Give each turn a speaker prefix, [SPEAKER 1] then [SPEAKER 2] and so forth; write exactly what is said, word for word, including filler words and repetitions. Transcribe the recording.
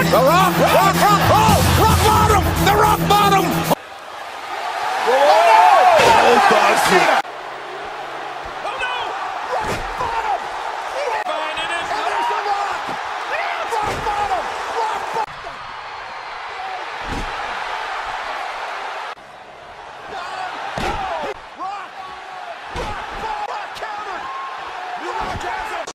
[SPEAKER 1] The rock, rock, rock, oh, rock bottom, the rock bottom.
[SPEAKER 2] Oh, oh,